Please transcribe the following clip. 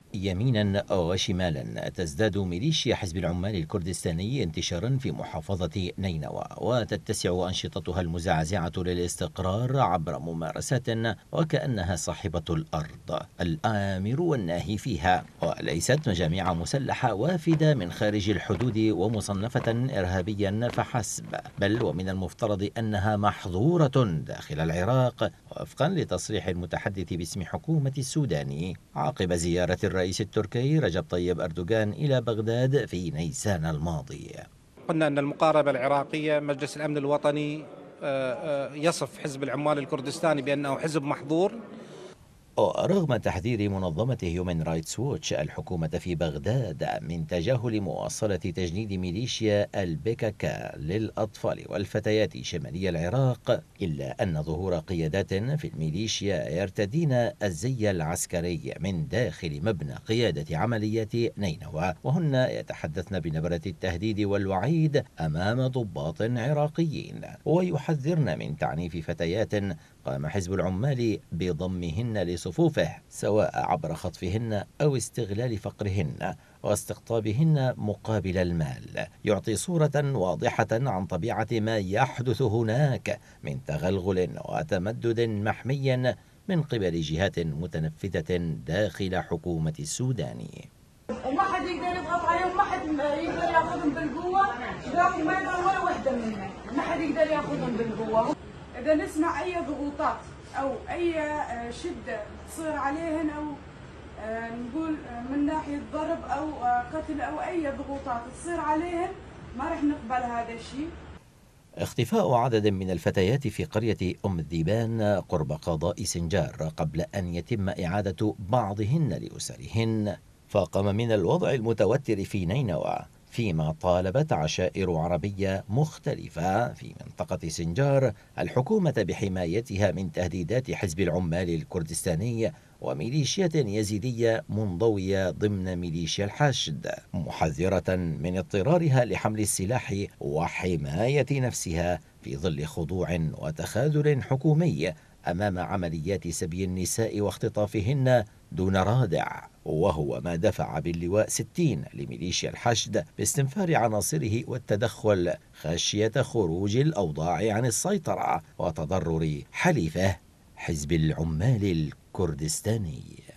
يمينا وشمالا تزداد ميليشيا حزب العمال الكردستاني انتشارا في محافظة نينوى، وتتسع أنشطتها المزعزعة للاستقرار عبر ممارسات وكأنها صاحبة الأرض الآمر والناهي فيها، وليست مجاميع مسلحة وافدة من خارج الحدود ومصنفة إرهابيا فحسب، بل ومن المفترض أنها محظورة داخل العراق وفقا لتصريح المتحدث باسم حكومة السودان عقب زيارة الرئيس التركي رجب طيب أردوغان إلى بغداد في نيسان الماضي. قلنا أن المقاربة العراقية مجلس الأمن الوطني يصف حزب العمال الكردستاني بأنه حزب محظور. ورغم تحذير منظمة هيومن رايتس ووتش الحكومة في بغداد من تجاهل مواصلة تجنيد ميليشيا البيكاكا للأطفال والفتيات شمالي العراق، إلا أن ظهور قيادات في الميليشيا يرتدين الزي العسكري من داخل مبنى قيادة عمليات نينوى، وهن يتحدثن بنبرة التهديد والوعيد أمام ضباط عراقيين، ويحذرن من تعنيف فتيات قام حزب العمال بضمهن لصفوفه، سواء عبر خطفهن أو استغلال فقرهن واستقطابهن مقابل المال، يعطي صورة واضحة عن طبيعة ما يحدث هناك من تغلغل وتمدد محمي من قبل جهات متنفذة داخل حكومة السودان. وما حد يقدر يضغط عليهم، ما حد يقدر ياخذهم بالقوه، باقي ما يقدر ولا وحده منهم، ما حد يقدر ياخذهم بالقوه. اذا نسمع اي ضغوطات او اي شده تصير عليهن، او نقول من ناحيه ضرب او قتل او اي ضغوطات تصير عليهن، ما راح نقبل هذا الشيء. اختفاء عدد من الفتيات في قرية أم الذيبان قرب قضاء سنجار قبل أن يتم إعادة بعضهن لأسرهن فاقم من الوضع المتوتر في نينوى، فيما طالبت عشائر عربية مختلفة في منطقة سنجار الحكومة بحمايتها من تهديدات حزب العمال الكردستاني وميليشيات يزيدية منضوية ضمن ميليشيا الحشد، محذرة من اضطرارها لحمل السلاح وحماية نفسها في ظل خضوع وتخاذل حكومي أمام عمليات سبي النساء واختطافهن دون رادع، وهو ما دفع باللواء 60 لميليشيا الحشد باستنفار عناصره والتدخل خشية خروج الأوضاع عن السيطرة وتضرر حليفه حزب العمال الكردستاني.